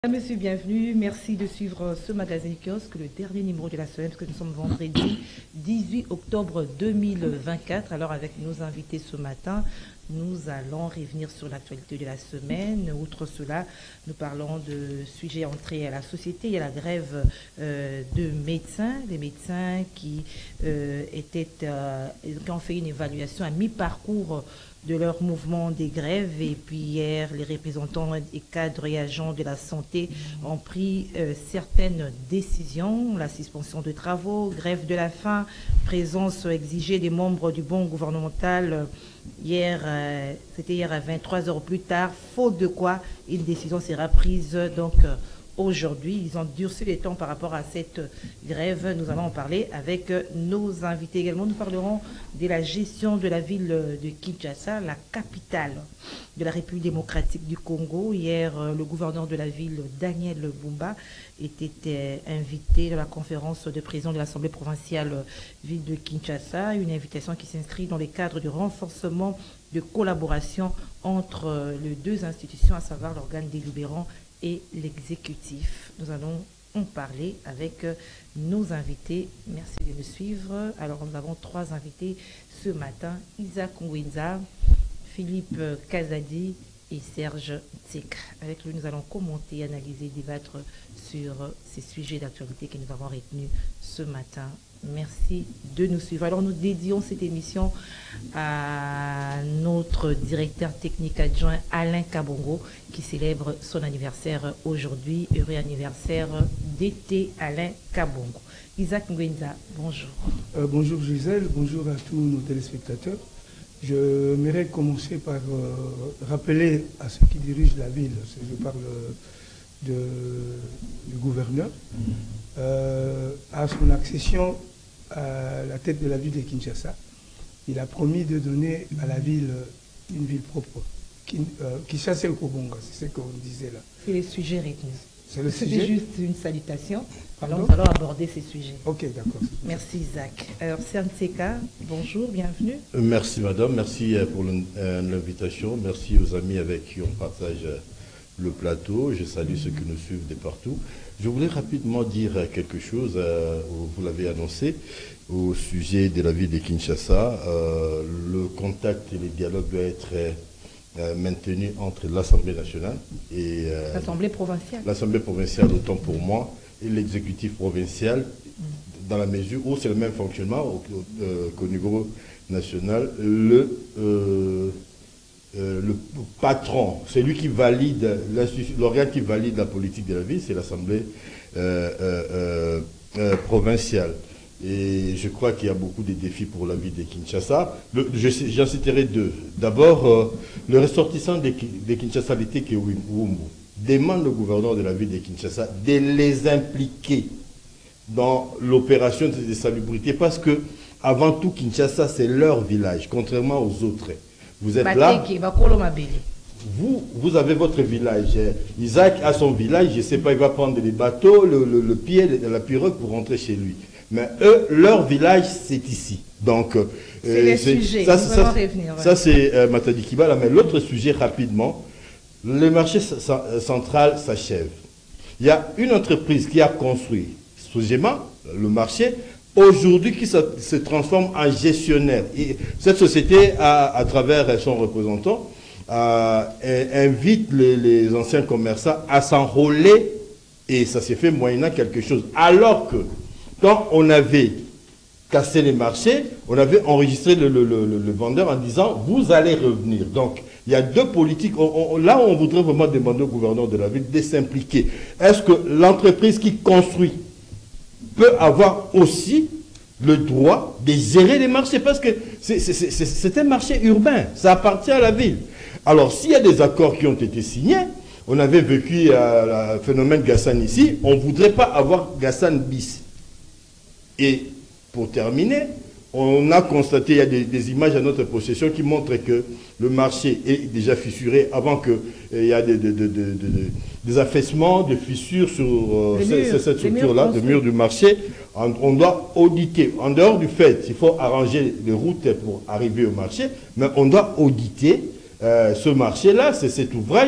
Monsieur, bienvenue. Merci de suivre ce magazine kiosque, le dernier numéro de la semaine, parce que nous sommes vendredi 18 octobre 2024. Alors, avec nos invités ce matin, nous allons revenir sur l'actualité de la semaine. Outre cela, nous parlons de sujets entrés à la société. Il y a la grève de médecins, les médecins qui ont fait une évaluation à mi-parcours de leur mouvement des grèves. Et puis hier, les représentants et cadres et agents de la santé ont pris certaines décisions. La suspension de travaux, grève de la faim, présence exigée des membres du bon gouvernemental. C'était hier à 23 heures plus tard, faute de quoi une décision sera prise donc aujourd'hui. Ils ont durci les temps par rapport à cette grève. Nous allons en parler avec nos invités également. Nous parlerons de la gestion de la ville de Kinshasa, la capitale de la République démocratique du Congo. Hier, le gouverneur de la ville, Daniel Bumba, était invité dans la conférence de président de l'Assemblée provinciale ville de Kinshasa. Une invitation qui s'inscrit dans les cadres du renforcement de collaboration entre les deux institutions, à savoir l'organe délibérant et l'exécutif. Nous allons en parler avec nos invités. Merci de nous suivre. Alors, nous avons trois invités ce matin. Isaac Ngwenza, Philippe Kazadi et Serge Tsek. Avec lui, nous allons commenter, analyser, débattre sur ces sujets d'actualité que nous avons retenus ce matin. Merci de nous suivre. Alors, nous dédions cette émission à notre directeur technique adjoint Alain Kabongo qui célèbre son anniversaire aujourd'hui. Heureux anniversaire d'été, Alain Kabongo. Isaac Ngwenza, bonjour. Bonjour Gisèle, bonjour à tous nos téléspectateurs. Je m'aimerais commencer par rappeler à ceux qui dirigent la ville, je parle du gouverneur, à son accession à la tête de la ville de Kinshasa, il a promis de donner à la ville une ville propre. Kinshasa et Kobonga, c'est ce qu'on disait là. C'est les sujets retenus. C'est le sujet. C'était juste une salutation. Alors Pardon? nous allons aborder ces sujets. Ok, d'accord. Merci Isaac. Alors Serge Tseka, bonjour, bienvenue. Merci madame, merci pour l'invitation. Merci aux amis avec qui on partage le plateau. Je salue ceux qui nous suivent de partout. Je voulais rapidement dire quelque chose, vous l'avez annoncé, au sujet de la ville de Kinshasa. Le contact et le dialogue doivent être maintenus entre l'Assemblée nationale et L'Assemblée provinciale. l'Assemblée provinciale, autant pour moi, et l'exécutif provincial, dans la mesure où c'est le même fonctionnement qu'au niveau national. Le patron, c'est lui qui valide, l'organe qui valide la politique de la ville, c'est l'Assemblée provinciale. Et je crois qu'il y a beaucoup de défis pour la ville de Kinshasa. J'en citerai deux. D'abord, le ressortissant de Kinshasa, l'été Kewumbu, demande au gouverneur de la ville de Kinshasa de les impliquer dans l'opération de salubrité parce que, avant tout, Kinshasa, c'est leur village, contrairement aux autres. Vous êtes là, vous avez votre village. Isaac a son village, je ne sais pas, il va prendre les bateaux, le pied, la pirogue pour rentrer chez lui. Mais eux, leur village, c'est ici. Donc, c'est les sujets, ça c'est Matadi Kibala. Mais l'autre sujet, rapidement, le marché central s'achève. Il y a une entreprise qui a construit Sogema, le marché, aujourd'hui qui se transforme en gestionnaire. Et cette société, à travers son représentant, invite les anciens commerçants à s'enrôler et ça s'est fait moyennant quelque chose. Alors que quand on avait cassé les marchés, on avait enregistré le vendeur en disant « vous allez revenir ». Donc, il y a deux politiques. Là, on voudrait vraiment demander au gouverneur de la ville de s'impliquer. Est-ce que l'entreprise qui construit peut avoir aussi le droit de gérer les marchés? Parce que c'est un marché urbain, ça appartient à la ville. Alors, s'il y a des accords qui ont été signés, on avait vécu le phénomène Gassan ici, on ne voudrait pas avoir Gassan bis. Et pour terminer, on a constaté, il y a des images à notre possession qui montrent que le marché est déjà fissuré avant qu'il y a des affaissements, des fissures sur cette structure-là, de murs du marché. On doit auditer, en dehors du fait qu'il faut arranger les routes pour arriver au marché, mais on doit auditer ce marché-là, c'est cet ouvrage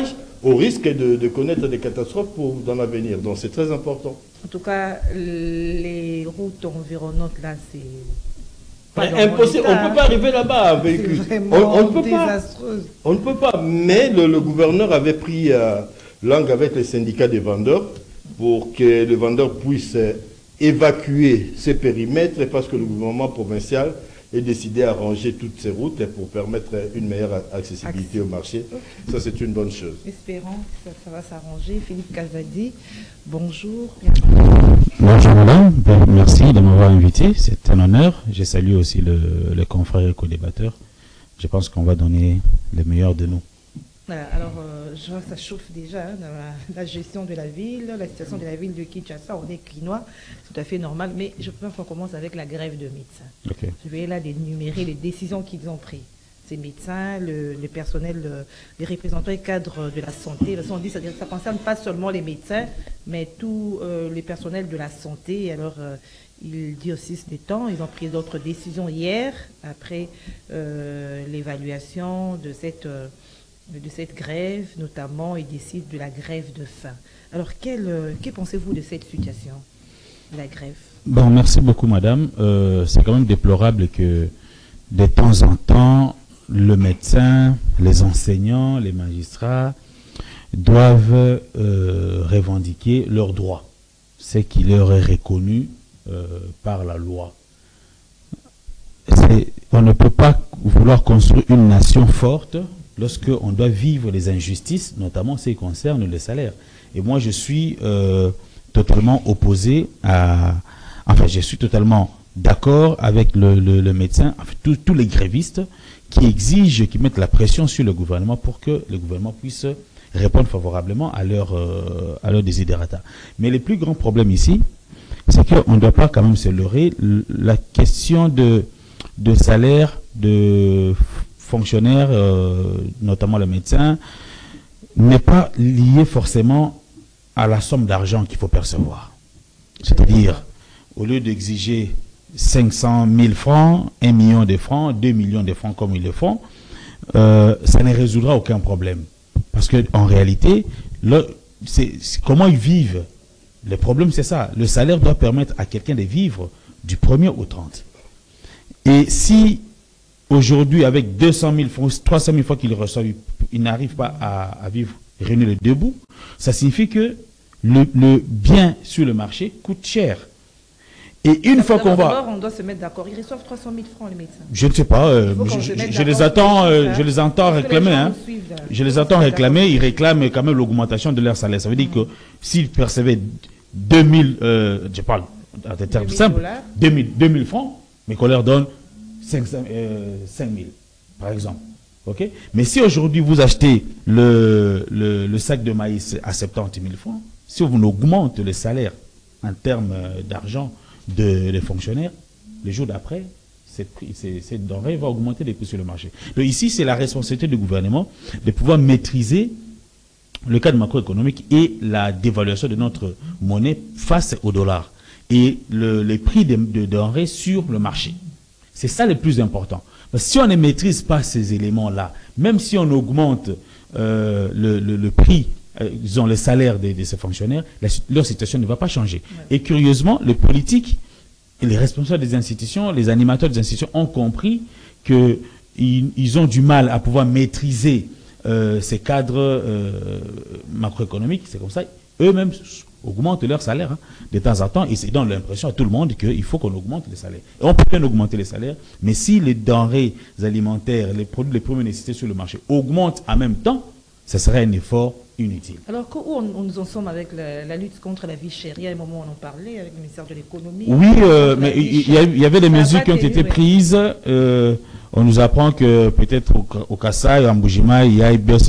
au risque de connaître des catastrophes dans l'avenir. Donc c'est très important. En tout cas, les routes environnantes, là, c'est pas impossible. On ne peut pas arriver là-bas en véhicule. On ne peut pas. On ne peut pas. Mais le gouverneur avait pris langue avec les syndicats des vendeurs pour que les vendeurs puissent évacuer ces périmètres parce que le gouvernement provincial est décidé à ranger toutes ces routes pour permettre une meilleure accessibilité au marché. Ça, c'est une bonne chose. Espérons que ça va s'arranger. Philippe Kazadi, bonjour. Bonjour madame, merci de m'avoir invité, c'est un honneur. Je salue aussi le confrère et co-débatteur. Je pense qu'on va donner le meilleur de nous. Voilà, alors, je vois que ça chauffe déjà hein, dans la gestion de la ville, la situation de la ville de Kinshasa. On est quinois, c'est tout à fait normal, mais je pense qu'on commence avec la grève de médecins. Okay. Je vais là énumérer les décisions qu'ils ont prises. Ces médecins, le personnel, les représentants et cadres de la santé. On dit que ça ne concerne pas seulement les médecins, mais tous les personnels de la santé. Alors, il dit aussi des temps, ils ont pris d'autres décisions hier, après l'évaluation de cette grève, notamment, ils décident de la grève de faim. Alors, que pensez-vous de cette situation, la grève? Bon, merci beaucoup, madame. C'est quand même déplorable que, de temps en temps, le médecin, les enseignants, les magistrats doivent revendiquer leurs droits, ce qui leur est reconnu par la loi. On ne peut pas vouloir construire une nation forte lorsqu'on doit vivre les injustices, notamment ce qui concerne le salaire. Et moi, je suis totalement opposé à... Enfin, je suis totalement d'accord avec le médecin, enfin, tous les grévistes qui exigent, qui mettent la pression sur le gouvernement pour que le gouvernement puisse répondre favorablement à leur desiderata. Mais le plus grand problème ici, c'est qu'on ne doit pas quand même se leurrer. La question de salaire de fonctionnaires, notamment le médecin, n'est pas liée forcément à la somme d'argent qu'il faut percevoir. C'est-à-dire, au lieu d'exiger 500 000 francs, 1 million de francs, 2 millions de francs comme ils le font, ça ne résoudra aucun problème. Parce qu'en réalité, comment ils vivent. Le problème, c'est ça. Le salaire doit permettre à quelqu'un de vivre du 1er au 30. Et si aujourd'hui, avec 200 000 francs, 300 000 francs qu'il reçoit, il n'arrive pas à vivre réunir les deux bouts, ça signifie que le bien sur le marché coûte cher. Et une fois qu'on va... on doit se mettre d'accord. Ils reçoivent 300 000 francs, les médecins. Je ne sais pas. Je les entends réclamer. Hein. Je les entends réclamer. Ils réclament quand même l'augmentation de leur salaire. Ça veut dire que s'ils percevaient 2000, je parle en termes simples, 2000 francs, mais qu'on leur donne 5 000, par exemple. Okay? Mais si aujourd'hui vous achetez le sac de maïs à 70 000 francs, si on augmente le salaire en termes d'argent des fonctionnaires, le jour d'après, cette denrée va augmenter les prix sur le marché. Donc ici, c'est la responsabilité du gouvernement de pouvoir maîtriser le cadre macroéconomique et la dévaluation de notre monnaie face au dollar et les prix de denrées sur le marché. C'est ça le plus important. Parce que si on ne maîtrise pas ces éléments-là, même si on augmente le prix, disons le salaire de ces fonctionnaires, leur situation ne va pas changer. Ouais. Et curieusement, les politiques et les responsables des institutions, les animateurs des institutions ont compris qu'ils ont du mal à pouvoir maîtriser ces cadres macroéconomiques. C'est comme ça. Eux-mêmes augmentent leur salaire hein, de temps en temps et ça donne l'impression à tout le monde qu'il faut qu'on augmente les salaires. Et on peut bien augmenter les salaires, mais si les denrées alimentaires, les produits de première nécessité sur le marché augmentent en même temps, ce serait un effort inutile. Alors, où nous en sommes avec la lutte contre la vie chère? Il y a un moment où on en parlait avec le ministère de l'économie. Oui, mais il y avait des mesures qui ont été prises. On nous apprend que peut-être au Kasaï, en Boujima, il y a une baisse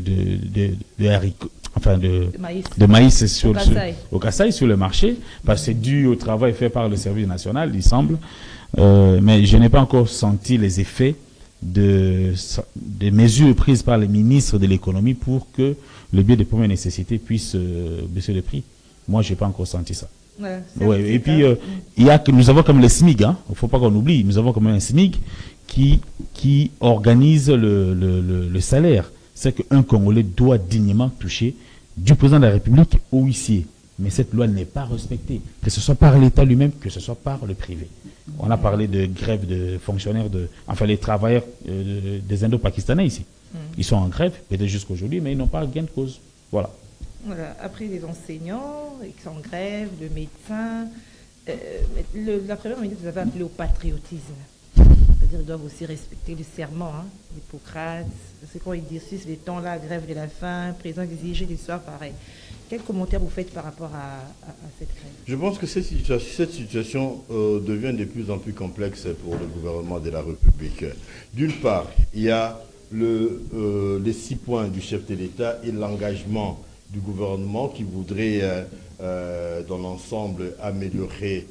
de haricots. Enfin, de maïs au Kasaï sur le marché, parce que c'est dû au travail fait par le service national, il semble. Mais je n'ai pas encore senti les effets des mesures prises par les ministres de l'économie pour que le bien de première nécessité puisse baisser le prix. Moi, je n'ai pas encore senti ça. Ouais, et puis, nous avons comme le SMIG, il ne faut pas qu'on oublie, nous avons comme un SMIG qui organise le salaire. c'est qu'un Congolais doit dignement toucher du président de la République au huissier. Mais cette loi n'est pas respectée, que ce soit par l'État lui-même, que ce soit par le privé. On a parlé de grève de fonctionnaires, enfin les travailleurs des Indo-Pakistanais ici. Ils sont en grève, peut-être jusqu'aujourd'hui, mais ils n'ont pas gain de cause. Voilà. Voilà. Après, les enseignants, ils sont en grève, le médecin. La première ministre vous avez appelé au patriotisme. C'est-à-dire qu'ils doivent aussi respecter le serment d'Hippocrate. C'est quand ils exercent les temps là, grève de la faim, président exige des soirs pareil. Quel commentaire vous faites par rapport à cette grève? Je pense que cette situation devient de plus en plus complexe pour le gouvernement de la République. D'une part, il y a les 6 points du chef de l'État et l'engagement du gouvernement qui voudrait, dans l'ensemble, améliorer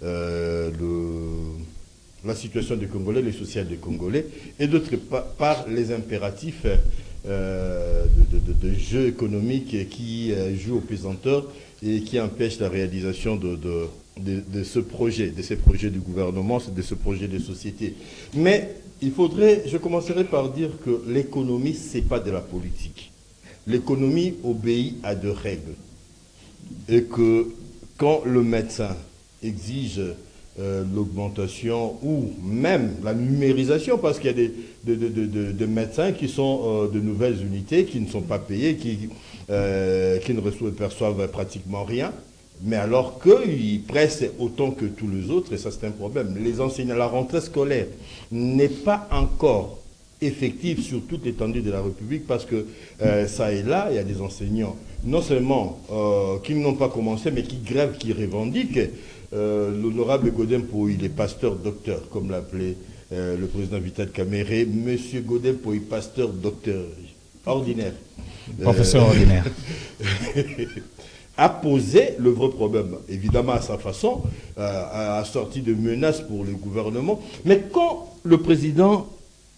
la situation des Congolais, le social des Congolais, et d'autre part, les impératifs de jeux économiques qui jouent au pesanteur et qui empêchent la réalisation de ce projet, de ces projets du gouvernement, de ce projet de société. Mais je commencerai par dire que l'économie, ce n'est pas de la politique. L'économie obéit à 2 règles. Et que quand le médecin exige l'augmentation ou même la numérisation, parce qu'il y a des médecins qui sont de nouvelles unités, qui ne sont pas payés, qui ne perçoivent pratiquement rien, mais alors qu'ils pressent autant que tous les autres, et ça c'est un problème. Les enseignants, la rentrée scolaire n'est pas encore effective sur toute l'étendue de la République, parce que ça et là, il y a des enseignants, non seulement qui n'ont pas commencé, mais qui grèvent, qui revendiquent. L'honorable Godin-Poy, il est pasteur-docteur, comme l'appelait le président Vital Kamere. Monsieur Godin-Poy, pasteur-docteur ordinaire. Professeur ordinaire. A posé le vrai problème, évidemment à sa façon, a sorti de menaces pour le gouvernement. Mais quand le président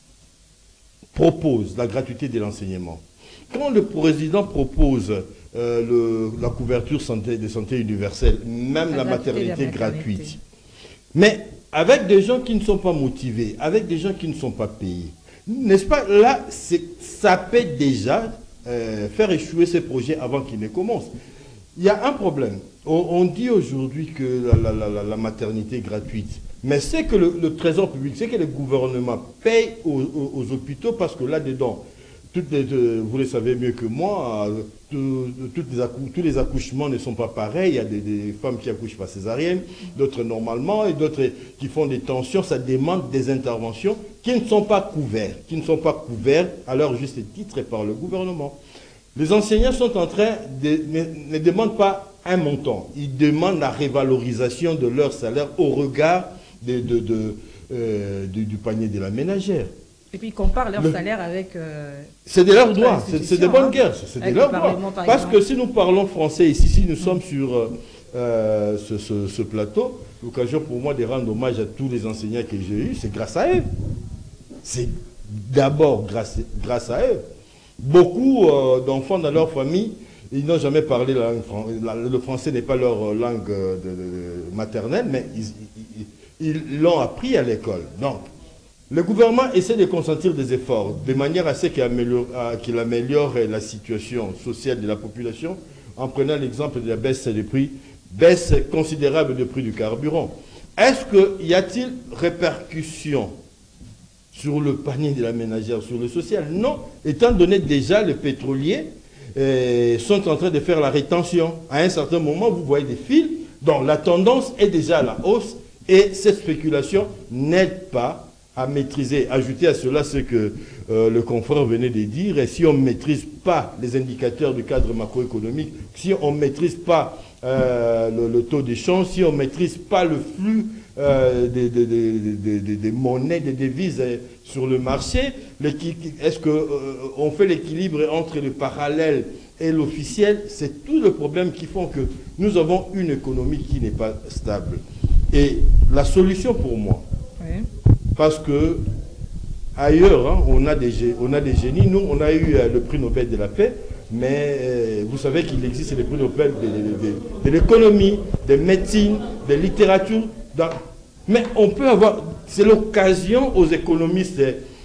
propose la gratuité de l'enseignement, quand le président propose la couverture de santé universelle, même la maternité gratuite, mais avec des gens qui ne sont pas motivés, avec des gens qui ne sont pas payés, n'est-ce pas? Là, ça peut déjà faire échouer ces projets avant qu'ils ne commencent. Il y a un problème. On dit aujourd'hui que la maternité gratuite, mais c'est que le trésor public, c'est que le gouvernement paye aux hôpitaux, parce que là-dedans, vous le savez mieux que moi, tous les accouchements ne sont pas pareils. Il y a des femmes qui accouchent par césarienne, d'autres normalement, et d'autres qui font des tensions. Ça demande des interventions qui ne sont pas couvertes à leur juste titre par le gouvernement. Les enseignants sont en train ne demandent pas un montant, ils demandent la révalorisation de leur salaire au regard du panier de la ménagère. Et puis ils comparent leur salaire avec... c'est de leur droit, c'est de bonne guerre, c'est de leur droit. Parce que si nous parlons français ici, si nous sommes sur ce plateau, l'occasion pour moi de rendre hommage à tous les enseignants que j'ai eus, c'est grâce à eux. C'est d'abord grâce à eux. Beaucoup d'enfants dans leur famille, ils n'ont jamais parlé la langue française. Le français n'est pas leur langue maternelle, mais ils l'ont appris à l'école. Donc, le gouvernement essaie de consentir des efforts de manière à ce qu'il améliore la situation sociale de la population, en prenant l'exemple de la baisse des prix, baisse considérable du prix du carburant. Est-ce qu'il y a-t-il répercussion sur le panier de la ménagère, sur le social? Non, étant donné déjà les pétroliers sont en train de faire la rétention. À un certain moment, vous voyez des fils, donc la tendance est déjà à la hausse, et cette spéculation n'aide pas à maîtriser. Ajouter à cela ce que le confrère venait de dire, et si on ne maîtrise pas les indicateurs du cadre macroéconomique, si on ne maîtrise pas le taux d'échange, si on ne maîtrise pas le flux des monnaies, des devises sur le marché, est-ce qu'on fait l'équilibre entre le parallèle et l'officiel? C'est tout le problème qui font que nous avons une économie qui n'est pas stable. Et la solution pour moi, oui. Parce que ailleurs, hein, on a des génies. Nous, on a eu le prix Nobel de la paix, mais vous savez qu'il existe les prix Nobel de l'économie, de médecine, de littérature. Mais on peut avoir, c'est l'occasion aux économistes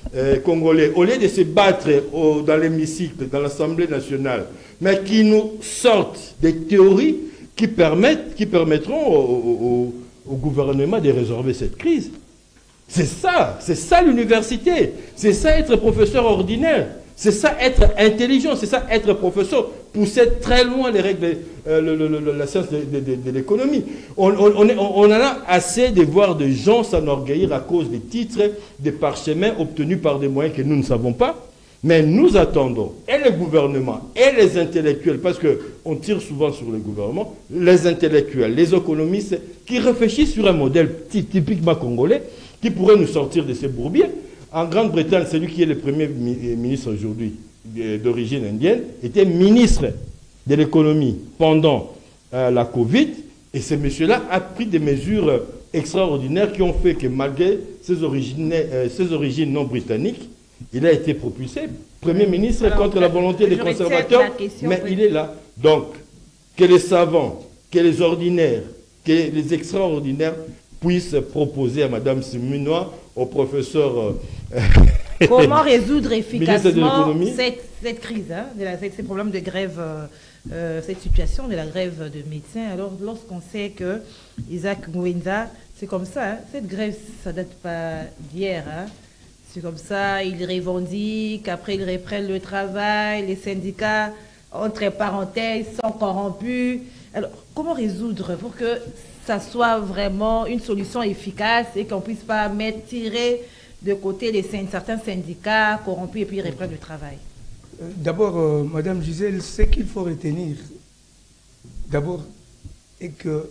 congolais, au lieu de se battre dans l'hémicycle, dans l'Assemblée nationale, mais qui nous sortent des théories qui permettront au gouvernement de résorber cette crise. C'est ça l'université, c'est ça être professeur ordinaire, c'est ça être intelligent, c'est ça être professeur, pousser très loin les règles la science de l'économie. On en a assez de voir des gens s'enorgueillir à cause des titres, des parchemins obtenus par des moyens que nous ne savons pas. Mais nous attendons, et le gouvernement, et les intellectuels, parce qu'on tire souvent sur le gouvernement, les intellectuels, les économistes, qui réfléchissent sur un modèle typiquement congolais, qui pourrait nous sortir de ces bourbiers. En Grande-Bretagne, celui qui est le premier ministre aujourd'hui, d'origine indienne, était ministre de l'économie pendant la Covid, et ce monsieur-là a pris des mesures extraordinaires qui ont fait que malgré ses origines non britanniques, il a été propulsé Premier ministre contre la volonté des conservateurs, mais il est là. Donc, que les savants, que les ordinaires, que les extraordinaires puissent proposer à Mme Simunois, au professeur... comment résoudre efficacement cette crise, hein, ces problèmes de grève, cette situation de la grève de médecins. Alors, lorsqu'on sait que Isaac Mwenza, c'est comme ça, hein, cette grève, ça ne date pas d'hier, hein. C'est comme ça, ils revendiquent, après ils reprennent le travail, les syndicats, entre parenthèses, sont corrompus. Alors, comment résoudre pour que ça soit vraiment une solution efficace et qu'on ne puisse pas tirer de côté certains syndicats corrompus et puis reprendre le travail? D'abord, Madame Gisèle, ce qu'il faut retenir, d'abord, est que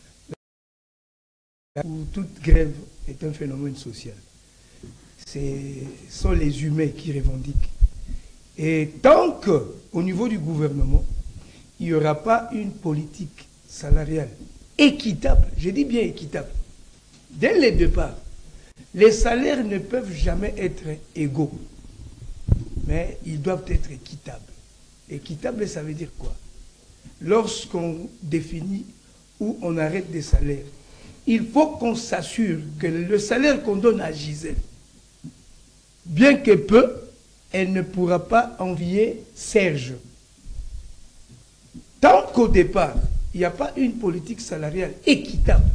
toute grève est un phénomène social. Ce sont les humains qui revendiquent. Et tant qu'au niveau du gouvernement, il n'y aura pas une politique salariale équitable, je dis bien équitable, dès le départ, les salaires ne peuvent jamais être égaux, mais ils doivent être équitables. Équitable, ça veut dire quoi? Lorsqu'on définit ou on arrête des salaires, il faut qu'on s'assure que le salaire qu'on donne à Gisèle, bien que peu, elle ne pourra pas envier Serge. Tant qu'au départ, il n'y a pas une politique salariale équitable,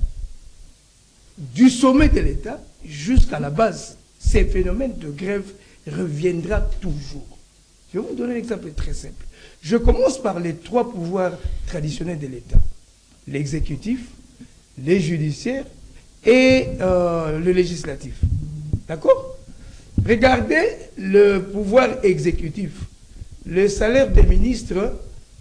du sommet de l'État jusqu'à la base, ces phénomènes de grève reviendront toujours. Je vais vous donner un exemple très simple. Je commence par les trois pouvoirs traditionnels de l'État. L'exécutif, les judiciaires et le législatif. D'accord? Regardez le pouvoir exécutif. Le salaire des ministres,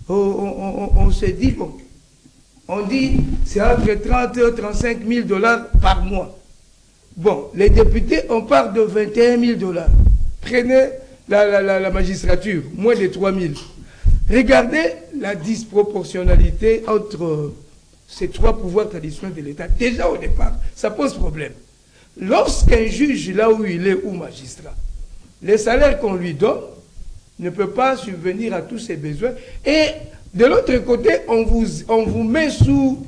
on se dit, bon, on dit c'est entre 30 et 35 000 $ par mois. Bon, les députés, on parle de 21 000 $. Prenez la magistrature, moins de 3 000. Regardez la disproportionnalité entre ces trois pouvoirs traditionnels de l'État. Déjà au départ, ça pose problème. Lorsqu'un juge, là où il est, ou magistrat, les salaires qu'on lui donne ne peut pas subvenir à tous ses besoins. Et de l'autre côté, on vous met sous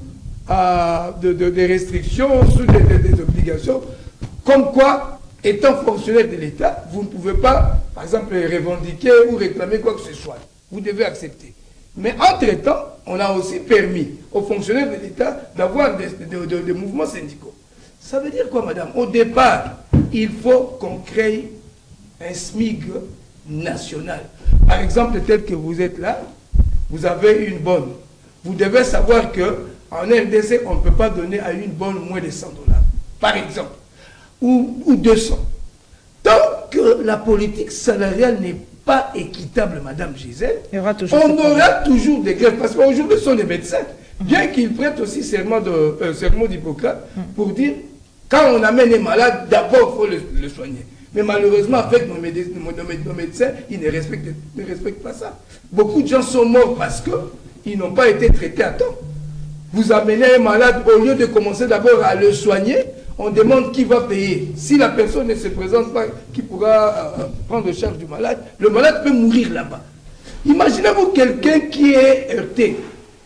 des restrictions, sous des obligations, comme quoi, étant fonctionnaire de l'État, vous ne pouvez pas, par exemple, revendiquer ou réclamer quoi que ce soit. Vous devez accepter. Mais entre-temps, on a aussi permis aux fonctionnaires de l'État d'avoir des mouvements syndicaux. Ça veut dire quoi, madame? Au départ, il faut qu'on crée un SMIC national. Par exemple, tel que vous êtes là, vous avez une bonne. Vous devez savoir qu'en RDC, on ne peut pas donner à une bonne moins de 100 $, par exemple, ou 200. Tant que la politique salariale n'est pas équitable, madame Gisèle, on aura toujours des grèves. Parce qu'aujourd'hui, ce sont des médecins, bien qu'ils prêtent aussi serment d'Hippocrate pour dire, quand on amène un malade, d'abord, il faut le soigner. Mais malheureusement, avec nos médecins, ils ne respectent pas ça. Beaucoup de gens sont morts parce qu'ils n'ont pas été traités à temps. Vous amenez un malade, au lieu de commencer d'abord à le soigner, on demande qui va payer. Si la personne ne se présente pas, qui pourra prendre charge du malade, le malade peut mourir là-bas. Imaginez-vous quelqu'un qui est heurté.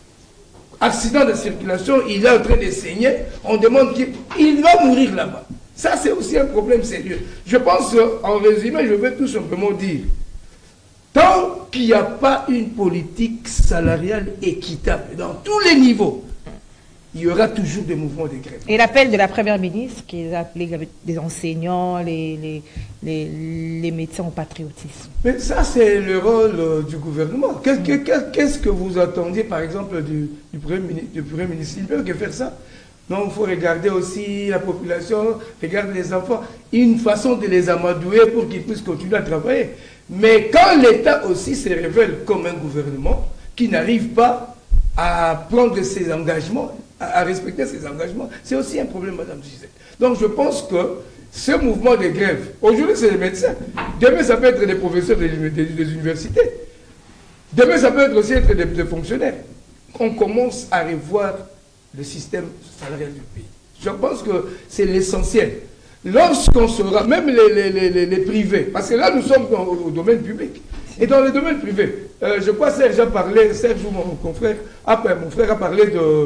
Accident de circulation, il est en train de saigner, on demande il va mourir là-bas. Ça, c'est aussi un problème sérieux. Je pense, en résumé, je veux tout simplement dire, tant qu'il n'y a pas une politique salariale équitable dans tous les niveaux, il y aura toujours des mouvements de grève. Et l'appel de la Première ministre, qui a appelé les enseignants, les médecins au patriotisme. Mais ça, c'est le rôle du gouvernement. Qu'est-ce que vous attendiez, par exemple, du Premier ministre? Il peut que faire ça. Non, il faut regarder aussi la population, regarder les enfants, une façon de les amadouer pour qu'ils puissent continuer à travailler. Mais quand l'État aussi se révèle comme un gouvernement qui n'arrive pas à prendre ses engagements, à respecter ses engagements, c'est aussi un problème, Madame Gisèle. Donc je pense que ce mouvement de grève, aujourd'hui c'est les médecins, demain ça peut être des professeurs des universités, demain ça peut être aussi être des fonctionnaires. On commence à revoir le système salarial du pays. Je pense que c'est l'essentiel. Lorsqu'on sera, même les privés, parce que là nous sommes au domaine public, et dans le domaine privé, je crois que Serge a parlé, Serge ou mon frère a parlé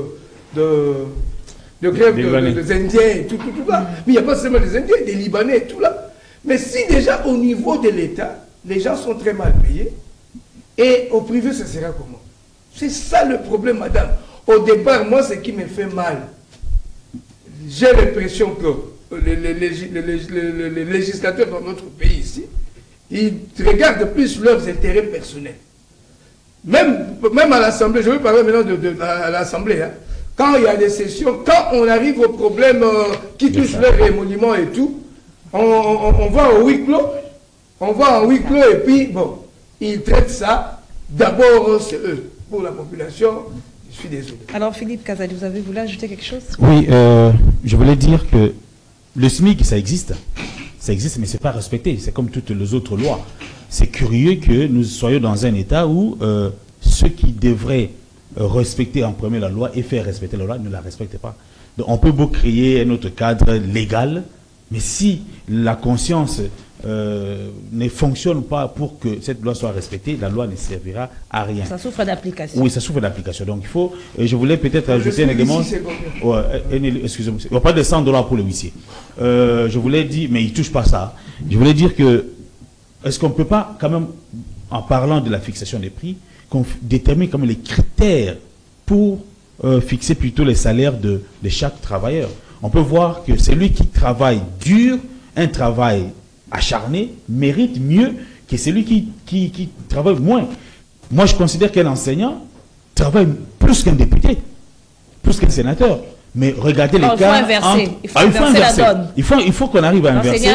de grève des Indiens et tout là. Mais il n'y a pas seulement des Indiens, des Libanais et tout là. Mais si déjà au niveau de l'État, les gens sont très mal payés, et au privé, ça sera comment? C'est ça le problème, madame. Au départ, moi, ce qui me fait mal, j'ai l'impression que les législateurs dans notre pays ici, ils regardent plus leurs intérêts personnels. Même à l'Assemblée, je veux parler maintenant à l'Assemblée, hein. Quand il y a des sessions, quand on arrive aux problèmes qui touchent leurs émoluments et tout, on va au huis clos. On va en huis clos et puis, bon, ils traitent ça. D'abord, c'est eux. Pour la population, je suis désolé. Alors, Philippe Kazali, vous avez voulu ajouter quelque chose? Oui, je voulais dire que le SMIC, ça existe, mais ce n'est pas respecté. C'est comme toutes les autres lois. C'est curieux que nous soyons dans un État où ceux qui devraient respecter en premier la loi et faire respecter la loi ne la respectent pas. Donc, on peut beau créer un autre cadre légal, mais si la conscience ne fonctionne pas pour que cette loi soit respectée, la loi ne servira à rien. Ça souffre d'application. Oui, ça souffre d'application. Donc il faut, je voulais peut-être ajouter un élément. Excusez-moi, on parle de 100 $ pour le huissier. Je voulais dire, mais il ne touche pas ça. Je voulais dire que, est-ce qu'on ne peut pas, quand même, en parlant de la fixation des prix, qu'on détermine comme les critères pour fixer plutôt les salaires de chaque travailleur. On peut voir que celui qui travaille dur, un travail acharné, mérite mieux que celui qui travaille moins. Moi, je considère qu'un enseignant travaille plus qu'un député, plus qu'un sénateur. Mais regardez les cas. Il faut inverser la donne. Il faut qu'on arrive à inverser.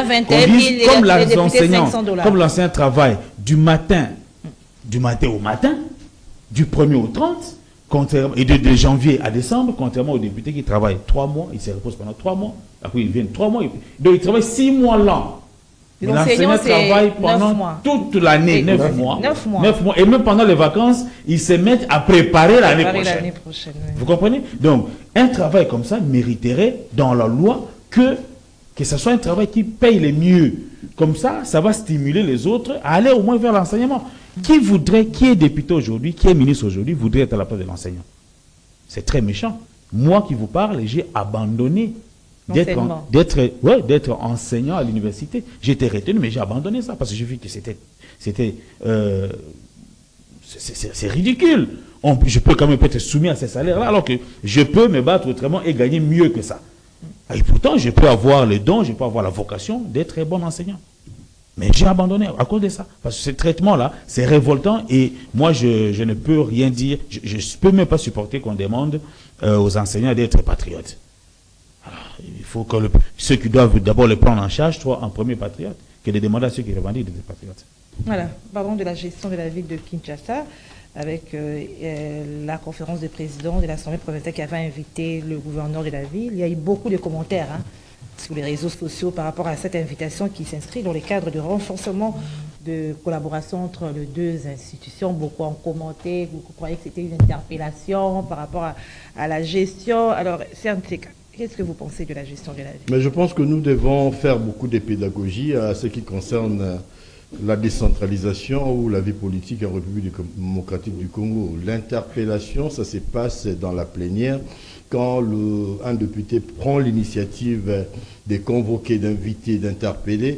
Comme l'enseignant travaille du matin au matin, du 1er au 30, et de janvier à décembre, contrairement aux députés qui travaillent 3 mois, ils se reposent pendant 3 mois, après ils viennent 3 mois, donc ils travaillent 6 mois l'an. L'enseignant travaille pendant toute l'année, 9 mois. 9 mois. Et même pendant les vacances, ils se mettent à préparer l'année prochaine. Oui. Vous comprenez? Donc, un travail comme ça mériterait dans la loi que ce soit un travail qui paye le mieux. Comme ça, ça va stimuler les autres à aller au moins vers l'enseignement. Qui est député aujourd'hui, qui est ministre aujourd'hui, voudrait être à la place de l'enseignant? C'est très méchant. Moi qui vous parle, j'ai abandonné d'être enseignant à l'université. J'étais retenu, mais j'ai abandonné ça parce que j'ai vu que c'est ridicule. Je peux quand même être soumis à ces salaires-là, alors que je peux me battre autrement et gagner mieux que ça. Et pourtant, je peux avoir le don, je peux avoir la vocation d'être un bon enseignant. Mais j'ai abandonné à cause de ça. Parce que ce traitement-là, c'est révoltant et moi, je ne peux rien dire. Je ne peux même pas supporter qu'on demande aux enseignants d'être patriotes. Alors, il faut que ceux qui doivent d'abord le prendre en charge soient en premier patriote, que de demander à ceux qui revendiquent d'être patriotes. Voilà, parlons de la gestion de la ville de Kinshasa, avec la conférence des présidents de l'Assemblée provinciale qui avait invité le gouverneur de la ville. Il y a eu beaucoup de commentaires sur les réseaux sociaux par rapport à cette invitation qui s'inscrit dans le cadre du renforcement de collaboration entre les deux institutions. Beaucoup ont commenté, beaucoup croyaient que c'était une interpellation par rapport à la gestion. Alors, qu'est-ce que vous pensez de la gestion de la ville? Mais je pense que nous devons faire beaucoup de pédagogie à ce qui concerne la décentralisation ou la vie politique en République démocratique du Congo. L'interpellation, ça se passe dans la plénière quand un député prend l'initiative de convoquer, d'inviter, d'interpeller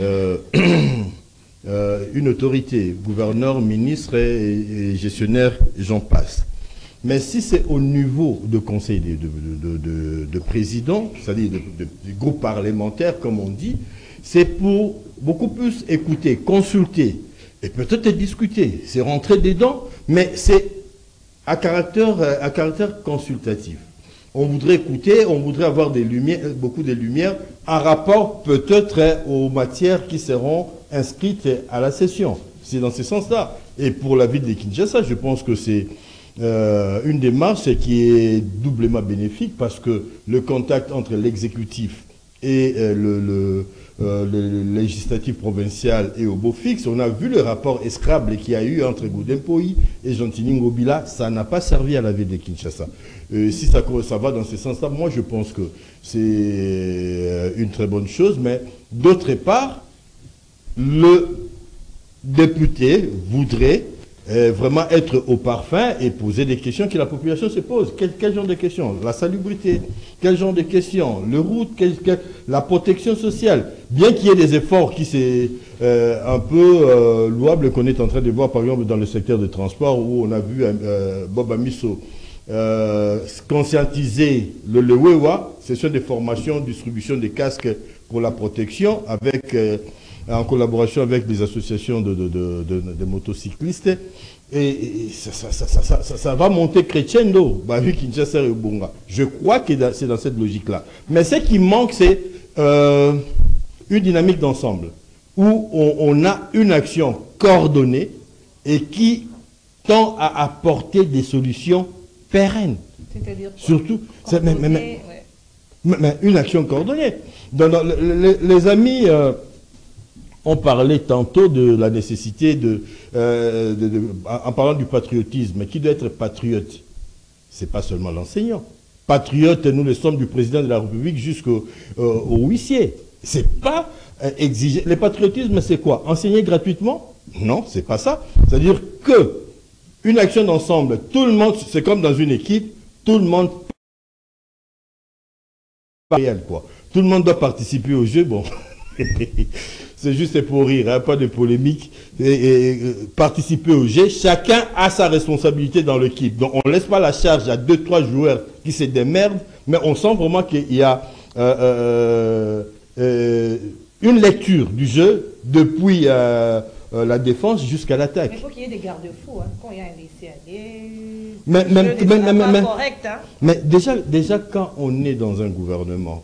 une autorité, gouverneur, ministre et gestionnaire, j'en passe. Mais si c'est au niveau de conseil de président, c'est-à-dire du groupe parlementaire, comme on dit, c'est pour beaucoup plus écouter, consulter et peut-être discuter. C'est rentrer dedans, mais c'est à caractère consultatif. On voudrait écouter, on voudrait avoir beaucoup de lumière en rapport peut-être aux matières qui seront inscrites à la session. C'est dans ce sens-là. Et pour la ville de Kinshasa, je pense que c'est une démarche qui est doublement bénéfique parce que le contact entre l'exécutif et le législatif provincial et au Beau-Fixe, on a vu le rapport escrable qu'il y a eu entre Goudempoï et Gentini Ngobila, ça n'a pas servi à la ville de Kinshasa. Si ça va dans ce sens-là, moi je pense que c'est une très bonne chose, mais d'autre part, le député voudrait vraiment être au parfum et poser des questions que la population se pose. Quel genre de questions? La salubrité, quel genre de questions? Le route, la protection sociale. Bien qu'il y ait des efforts qui c'est un peu louables qu'on est en train de voir, par exemple, dans le secteur du transport, où on a vu Bob Amiso conscientiser le WEWA, session de formation, distribution des casques pour la protection, avec en collaboration avec des associations de motocyclistes. Et ça va monter crescendo. Je crois que c'est dans cette logique-là. Mais ce qui manque, c'est une dynamique d'ensemble, où on a une action coordonnée et qui tend à apporter des solutions pérennes. C'est-à-dire surtout, mais une action coordonnée. Les amis ont parlé tantôt de la nécessité en parlant du patriotisme, qui doit être patriote. C'est pas seulement l'enseignant. Patriote, nous le sommes du président de la République jusqu'au huissier. C'est pas exiger. Le patriotisme, c'est quoi? Enseigner gratuitement? Non, c'est pas ça. C'est-à-dire que une action d'ensemble, tout le monde, c'est comme dans une équipe, tout le monde quoi. Tout le monde doit participer au jeu. Bon, c'est juste pour rire, hein, pas de polémique. Participer au jeu, chacun a sa responsabilité dans l'équipe. Donc on ne laisse pas la charge à 2-3 joueurs qui se démerdent, mais on sent vraiment qu'il y a une lecture du jeu depuis la défense jusqu'à l'attaque. Mais il faut qu'il y ait des garde-fous, hein, quand il y a un laisser-aller. Mais déjà, quand on est dans un gouvernement,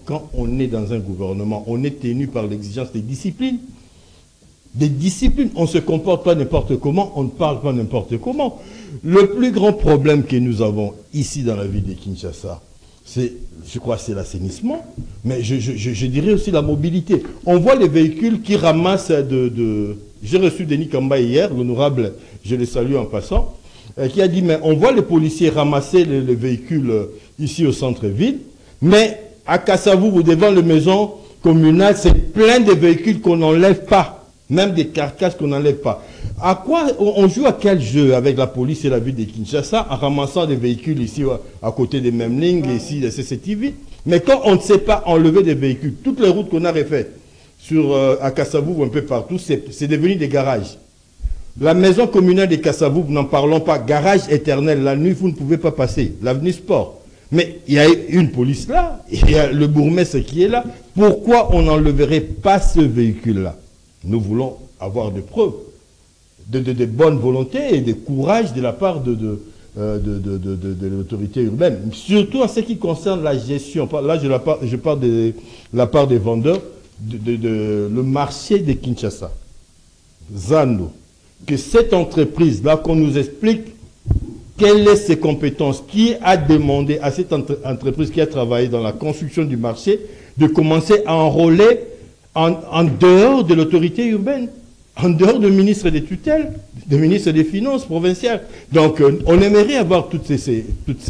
on est tenu par l'exigence des disciplines. Des disciplines. On ne se comporte pas n'importe comment, on ne parle pas n'importe comment. Le plus grand problème que nous avons ici dans la ville de Kinshasa, je crois, c'est l'assainissement, mais je dirais aussi la mobilité. On voit les véhicules qui ramassent J'ai reçu Denis Kamba hier, l'honorable, je le salue en passant, qui a dit, mais on voit les policiers ramasser les véhicules ici au centre-ville, mais à Kassavou, devant les maisons communales, c'est plein de véhicules qu'on n'enlève pas, même des carcasses qu'on n'enlève pas. À quoi on joue à quel jeu avec la police et la ville de Kinshasa en ramassant des véhicules ici à côté des Memling, ici des CCTV? Mais quand on ne sait pas enlever des véhicules, toutes les routes qu'on a refaites à Kassavou, un peu partout, c'est devenu des garages. La maison communale de Kassavou, n'en parlons pas, garage éternel, la nuit vous ne pouvez pas passer, l'avenue Sport. Mais il y a une police là, il y a le bourgmestre qui est là. Pourquoi on n'enleverait pas ce véhicule-là? Nous voulons avoir des preuves, de bonne volonté et de courage de la part de l'autorité urbaine. Surtout en ce qui concerne la gestion. Là, je parle de la part des vendeurs, le marché de Kinshasa. Zando. Que cette entreprise-là, qu'on nous explique quelles sont ses compétences, qui a demandé à cette entreprise qui a travaillé dans la construction du marché de commencer à enrôler en dehors de l'autorité urbaine, en dehors du ministre des tutelles, du ministre des Finances provinciales. Donc, on aimerait avoir toutes ces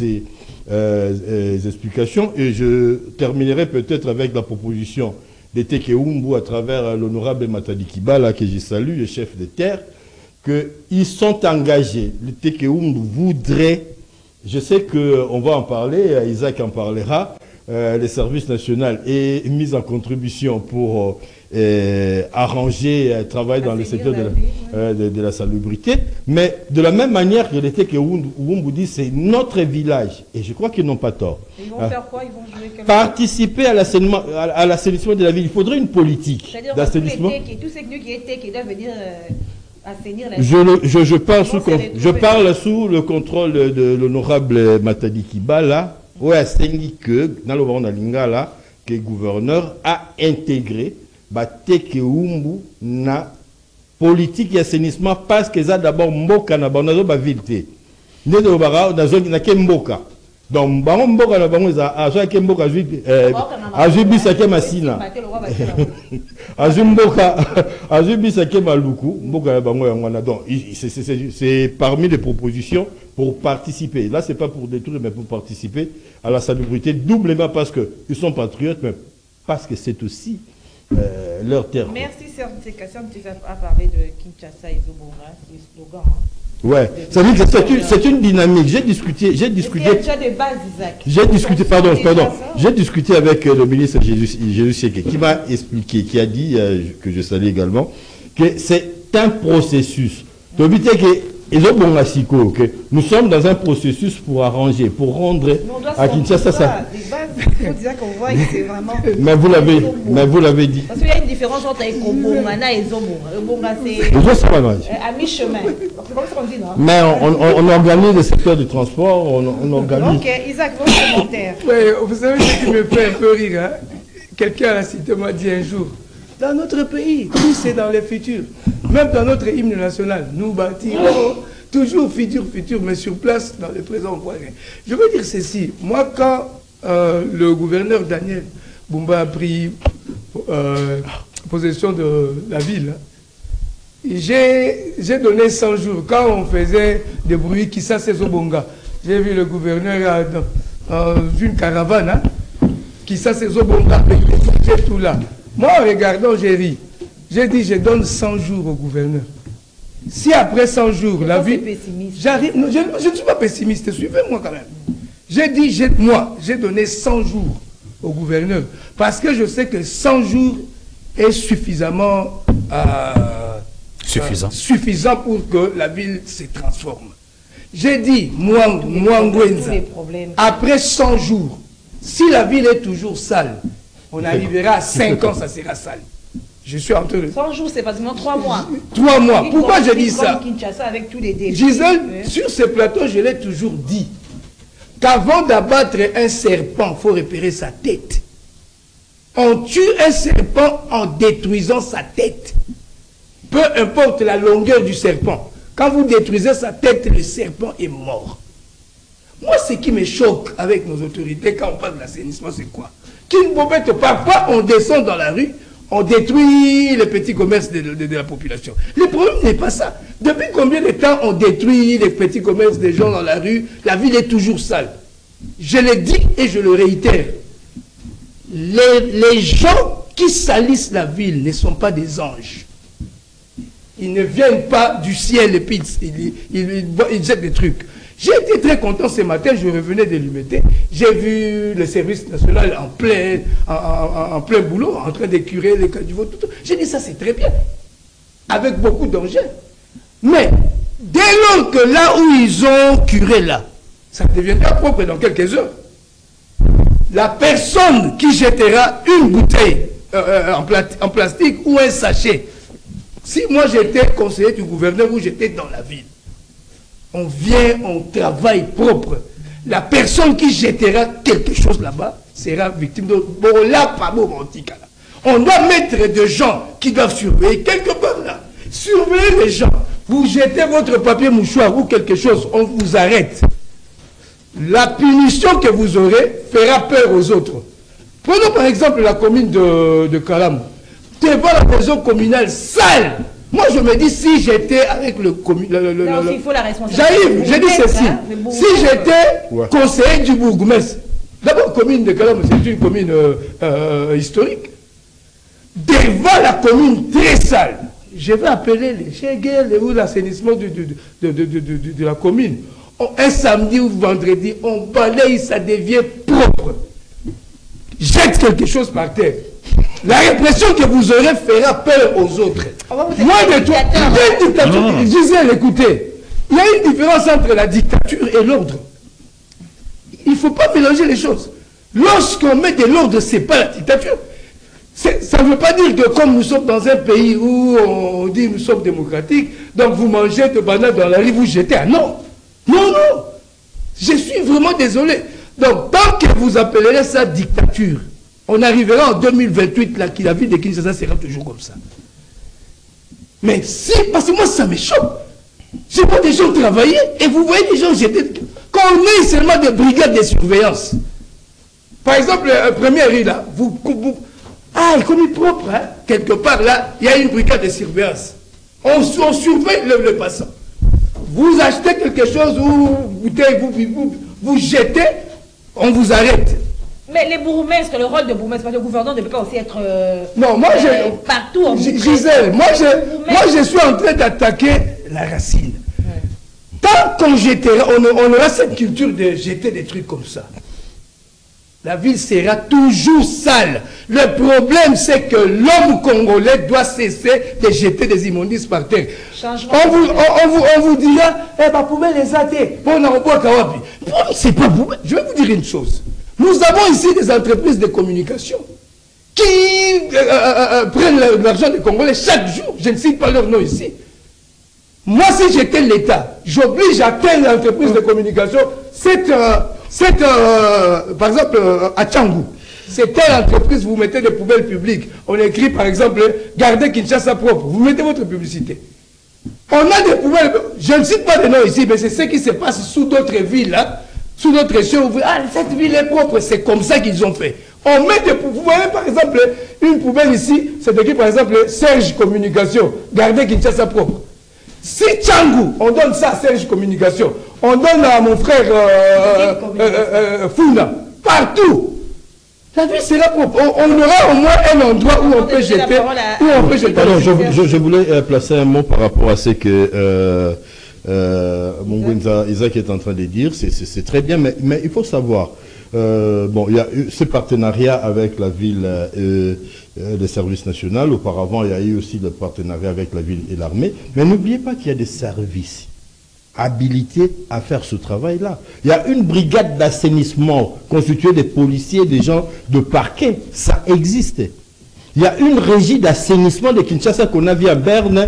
explications. Et je terminerai peut-être avec la proposition de Tekeumbu à travers l'honorable Matadi Kibala, que je salue, le chef de terre, qu'ils sont engagés. Le Tekeumbu voudrait je sais qu'on va en parler, Isaac en parlera, les services nationaux est mis en contribution pour arranger, travailler dans le secteur de la salubrité. Mais de la même manière que l'été que Wumbu dit, c'est notre village. Et je crois qu'ils n'ont pas tort. Ils vont faire quoi? Ils vont jouer participer à l'assainissement de la ville. Il faudrait une politique d'assainissement. Tous ces qui doivent venir assainir la ville. Je parle sous le contrôle de l'honorable Matadi Kiba, là, où il que, dans le Lingala, que le gouverneur a intégré Bateke Wumbu na politique d'assainissement parce que ça d'abord Mboka na Banazo ba ville. Né de Obara, na zone na Kemboka. Donc, bango Mboka na bango za azo Kemboka azubi sake masina. Azubi sake maluku, Mboka na bango yangwana. Donc, c'est parmi les propositions pour participer. Là, c'est pas pour détruire, mais pour participer à la salubrité, doublement parce qu'ils sont patriotes, mais parce que c'est aussi leur terre. Merci, Serge. Tu as parlé de Kinshasa et Zobonga, c'est le slogan. Ouais, c'est une dynamique. J'ai discuté. Il y a déjà des bases, Isaac. J'ai discuté avec le ministre Jésus Sieke qui m'a expliqué, qui a dit, que je salue également, que c'est un processus. Nous sommes dans un processus pour arranger, pour rendre à Kinshasa ça. Mais vous l'avez dit. Parce qu'il y a une différence entre Ekobongana et Zobonga. C'est à mi-chemin. C'est comme ça qu'on dit, non? Mais on organise le secteur du transport, on organise. Ok, Isaac, votre commentaire. Oui, vous savez ce qui me fait un peu rire, hein? Quelqu'un à la cité m'a dit un jour, dans notre pays, tout c'est dans le futur. Même dans notre hymne national, nous bâtirons toujours futur, mais sur place, dans le présent, on voit rien. Je veux dire ceci. Moi, quand le gouverneur Daniel Bumba a pris possession de la ville, j'ai donné 100 jours. Quand on faisait des bruits qui s'assèzent au Zobonga, j'ai vu le gouverneur dans une caravane, hein, qui s'assèzent au Zobonga, avec tout là. Moi, en regardant, j'ai ri. J'ai dit, je donne 100 jours au gouverneur. Si après 100 jours, la vie... J'arrive... Je ne suis pas pessimiste, suivez-moi quand même. J'ai dit, j'ai donné 100 jours au gouverneur. Parce que je sais que 100 jours est suffisamment... suffisant pour que la ville se transforme. J'ai dit, Ngwenza, après 100 jours, si la ville est toujours sale, on arrivera à 5 ans, ça sera sale. Je suis en train de... 100 jours, c'est pratiquement 3 mois. 3 mois. Pourquoi je dis ça? Avec tous les Gisèle, sur ce plateau, je l'ai toujours dit, qu'avant d'abattre un serpent, il faut repérer sa tête. On tue un serpent en détruisant sa tête. Peu importe la longueur du serpent. Quand vous détruisez sa tête, le serpent est mort. Moi, ce qui me choque avec nos autorités, quand on parle de l'assainissement, c'est quoi? Qu'ils ne bobettent pas. Parfois, on descend dans la rue, on détruit les petits commerces de la population. Le problème n'est pas ça. Depuis combien de temps on détruit les petits commerces des gens dans la rue? La ville est toujours sale. Je le dis et je le réitère. Les gens qui salissent la ville ne sont pas des anges. Ils ne viennent pas du ciel et puis ils jettent des trucs. J'ai été très content ce matin, je revenais de l'UMT, j'ai vu le service national en plein boulot, en train d'écurer les caniveaux, tout. J'ai dit ça c'est très bien, avec beaucoup d'engins. Mais dès lors que là où ils ont curé là, ça deviendra propre dans quelques heures, la personne qui jettera une bouteille en plastique ou un sachet, si moi j'étais conseiller du gouverneur ou j'étais dans la ville, on vient, on travaille propre. La personne qui jettera quelque chose là-bas sera victime de... On doit mettre des gens qui doivent surveiller quelque part là. Surveiller les gens. Vous jetez votre papier mouchoir ou quelque chose, on vous arrête. La punition que vous aurez fera peur aux autres. Prenons par exemple la commune de Kalam. Devant la maison communale sale. Moi, je me dis, si j'étais avec le... il faut la responsabilité. J'arrive, je dis ceci. Si j'étais conseiller du bourgmestre, d'abord, commune de Kalam, c'est une commune historique. Devant la commune très sale, je vais appeler les Cheguel ou l'assainissement de la commune. un samedi ou vendredi, on balaye, ça devient propre. Jette quelque chose par terre. La répression que vous aurez fera peur aux autres. Moi de toi, il y a une dictature. Gisèle, écoutez, il y a une différence entre la dictature et l'ordre. Il ne faut pas mélanger les choses. Lorsqu'on met de l'ordre, ce n'est pas la dictature. Ça ne veut pas dire que comme nous sommes dans un pays où on dit nous sommes démocratiques, donc vous mangez de bananes dans la rue, vous jetez. Ah non, non, non. Je suis vraiment désolé. Donc tant que vous appellerez ça dictature, on arrivera en 2028, là, que la vie de Kinshasa sera toujours comme ça. Mais si, parce que moi ça me choque. Je vois des gens travailler et vous voyez des gens jeter. Quand on est seulement des brigades de surveillance, par exemple, première rue là, il est propre, hein? Quelque part là, il y a une brigade de surveillance. On surveille le passant. Vous achetez quelque chose ou vous jetez, on vous arrête. Mais les bourgmestres, le rôle de bourgmestre, le gouvernement ne peut pas aussi être non, moi partout. Gisèle, moi je suis en train d'attaquer la racine. Ouais. Tant qu'on jettera, on aura cette culture de jeter des trucs comme ça. La ville sera toujours sale. Le problème, c'est que l'homme congolais doit cesser de jeter des immondices par terre. On vous dira, pouvez les athées. C'est pas vous. Je vais vous dire une chose. Nous avons ici des entreprises de communication qui prennent l'argent des Congolais chaque jour. Je ne cite pas leur nom ici. Moi, si j'étais l'État, j'oblige à telle entreprise de communication, par exemple, à Tchangou, c'est telle entreprise, vous mettez des poubelles publiques. On écrit, par exemple, gardez Kinshasa propre. Vous mettez votre publicité. On a des poubelles, je ne cite pas de nom ici, mais c'est ce qui se passe sous d'autres villes, là. Sous notre région, cette ville est propre, c'est comme ça qu'ils ont fait. On met des poubelles, vous voyez par exemple une poubelle ici, c'est écrit par exemple Serge Communication, gardez Kinshasa propre. Si Tchangou, on donne ça à Serge Communication, on donne à mon frère Funa, partout, la ville sera propre. On aura au moins un endroit où on peut jeter. Pardon, je voulais placer un mot par rapport à ce que Mongo Isaac est en train de dire. C'est très bien, mais il faut savoir, bon, il y a eu ce partenariat avec la ville des services nationaux. Auparavant, il y a eu aussi le partenariat avec la ville et l'armée. Mais n'oubliez pas qu'il y a des services habilités à faire ce travail-là. Il y a une brigade d'assainissement constituée des policiers, des gens de parquet. Ça existe. Il y a une régie d'assainissement de Kinshasa qu'on a mis à Berne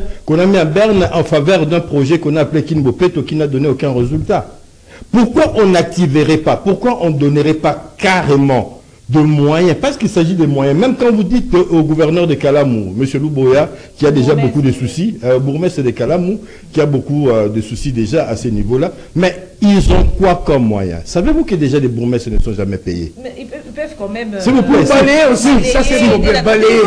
en faveur d'un projet qu'on a appelé Kinbopeto qui n'a donné aucun résultat. Pourquoi on n'activerait pas? Pourquoi on ne donnerait pas carrément de moyens? Parce qu'il s'agit de moyens. Même quand vous dites au gouverneur de Kalamou, M. Louboya, qui a déjà beaucoup de soucis, bourgmestre de Kalamou, qui a beaucoup de soucis déjà à ce niveau-là, mais ils ont quoi comme moyens? Savez-vous que déjà les bourgmestres ne sont jamais payés? Mais ils peuvent quand même... S'il vous plaît, balayer aussi, ça c'est vous plaît, balayer.